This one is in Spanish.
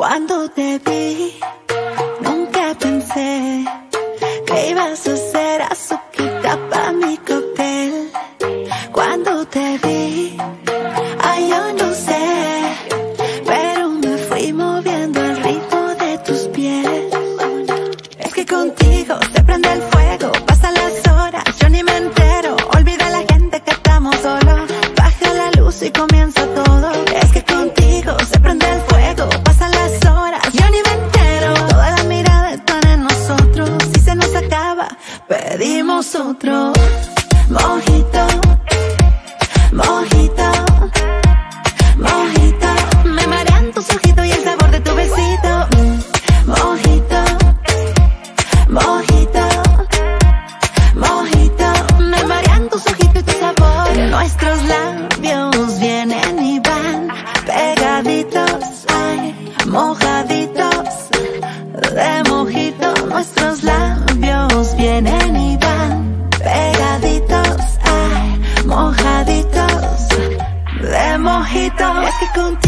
Cuando te vi, nunca pensé que ibas a ser azuquita pa' mi cóctel. Cuando te vi, ay, yo no sé, pero me fui moviendo al ritmo de tus pies. Es que contigo se prende el fuego, pasan las horas, yo ni me entero. Olvida la gente que estamos solos, baja la luz y comienza todo. Es que contigo se prende el fuego, pasan las horas, yo ni me entero. Todas las miradas están en nosotros, si se nos acaba, pedimos otro. Mojito, mojito, mojito, me marean tus ojitos y el sabor de tu besito. Mojito, mojito, mojito, me marean tus ojitos y tu sabor. Nuestros labios vienen y van pegaditos, ay, mojaditos de mojito. Nuestros labios vienen y van pegaditos, ay, mojaditos de mojito. Es que contigo